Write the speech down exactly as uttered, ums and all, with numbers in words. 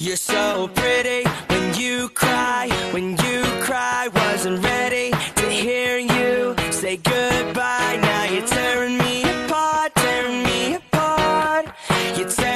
You're so pretty when you cry, when you cry. Wasn't ready to hear you say goodbye. Now you're tearing me apart, tearing me apart. You're tearing